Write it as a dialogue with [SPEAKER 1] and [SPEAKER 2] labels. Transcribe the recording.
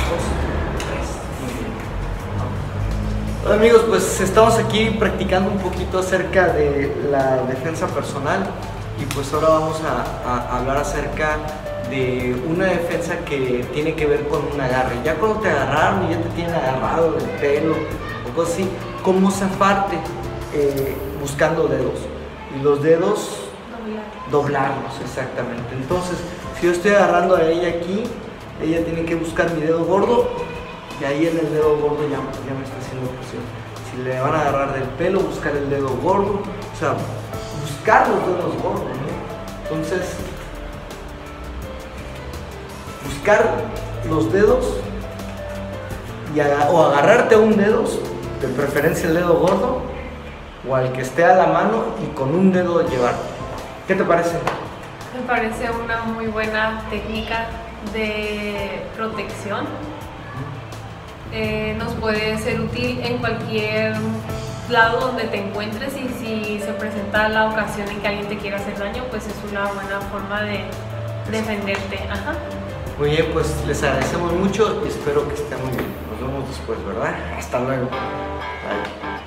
[SPEAKER 1] 3. Muy bien. Hola amigos, pues estamos aquí practicando un poquito acerca de la defensa personal y pues ahora vamos a hablar acerca de una defensa que tiene que ver con un agarre. Ya cuando te agarraron y ya te tienen agarrado del pelo o cosas así, ¿cómo zafarte? Buscando dedos. Y los dedos doblarlos, exactamente. Entonces, si yo estoy agarrando a ella aquí, ella tiene que buscar mi dedo gordo y ahí en el dedo gordo ya me está haciendo presión. Si le van a agarrar del pelo, buscar el dedo gordo, o sea, buscar los dedos gordos, ¿no? Entonces, buscar los dedos o agarrarte a un dedo, de preferencia el dedo gordo, o al que esté a la mano y con un dedo llevarte. ¿Qué te parece?
[SPEAKER 2] Me parece una muy buena técnica de protección. Nos puede ser útil en cualquier lado donde te encuentres y si se presenta la ocasión en que alguien te quiera hacer daño, pues es una buena forma de defenderte. Ajá.
[SPEAKER 1] Muy bien, pues les agradecemos mucho y espero que estén muy bien. Nos vemos después, ¿verdad? Hasta luego. Bye.